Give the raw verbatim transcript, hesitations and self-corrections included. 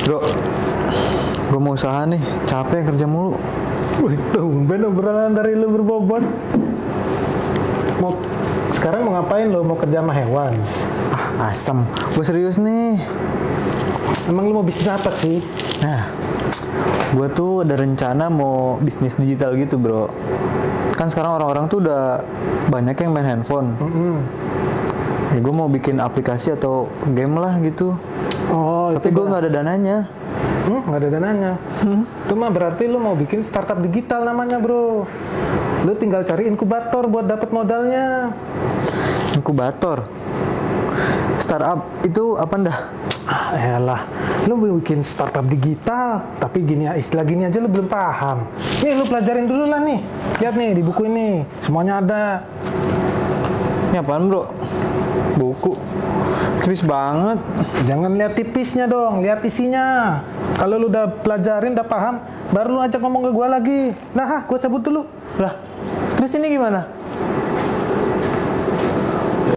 Bro, gue mau usaha nih, capek kerja mulu. Wih, tumben obrolan dari lu berbobot. Mau sekarang mau ngapain lo? Mau kerja sama hewan? Ah, asem. Gue serius nih. Emang lu mau bisnis apa sih? Nah, gue tuh ada rencana mau bisnis digital gitu, bro. Kan sekarang orang-orang tuh udah banyak yang main handphone. Mm-hmm. Ya, gue mau bikin aplikasi atau game lah gitu. Oh, tapi gue nggak ada dananya. Hmm, nggak ada dananya. Hmm. Itu mah berarti lu mau bikin startup digital namanya, bro. Lu tinggal cari inkubator buat dapet modalnya. Inkubator? Startup itu apa dah? Ah, elah. Lu mau bikin startup digital, tapi gini ya, istilah gini aja lu belum paham. Nih, lu pelajarin dulu lah nih. Lihat nih di buku ini, semuanya ada. Ini apaan, bro? Buku? Tipis banget. Jangan lihat tipisnya dong, lihat isinya. Kalau lu udah pelajarin, udah paham, baru lu ajak ngomong ke gua lagi. Nah, gua cabut dulu. Lah, terus ini gimana?